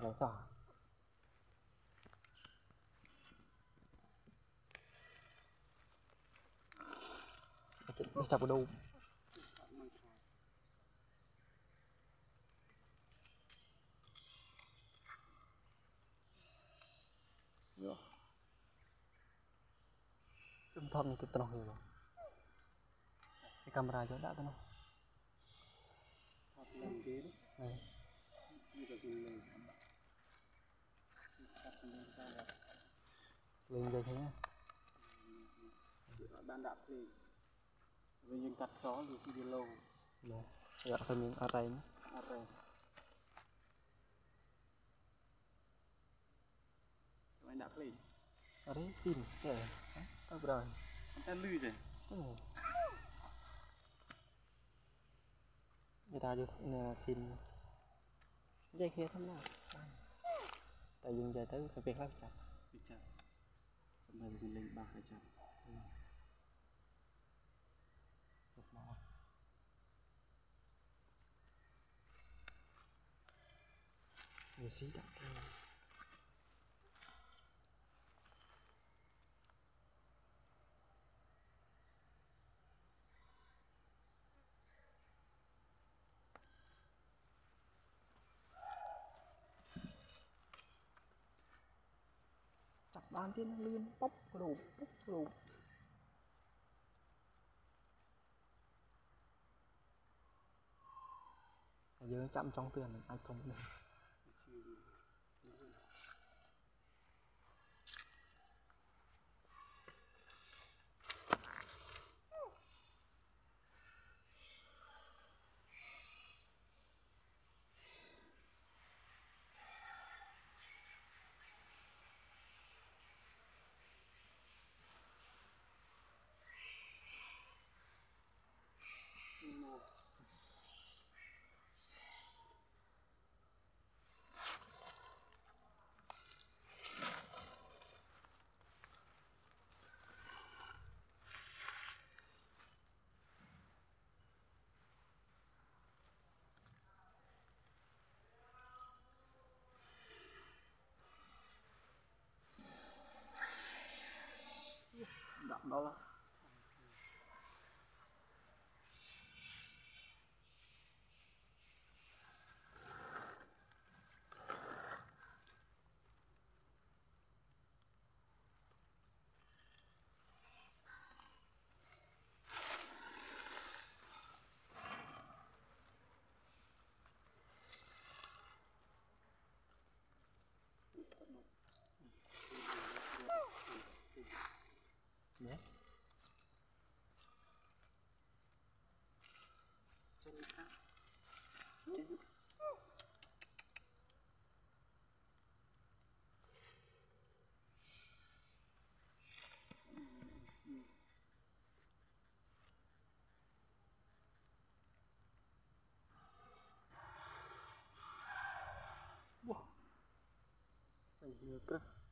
này xỏ đi chọc vào đâu chúng thầm cái tao hiểu cái camera cho đã tao lên ghế đó này lên đây thế nhá ban đạp thì bây giờ cắt gió rồi khi đi lâu này dạ thôi mình ở đây ở đây anh đạp lên ở đấy xin để tao rồi anh ta lư rồi người ta cho xin dây kia thế nào tại dùng dây tới phải việc lắm chặt xong rồi mình lên 300 nhiều xí đặt chặt ban tiên nó lươn bóc đủ giờ chậm trong tiền ai không được đậm đó nhé wow.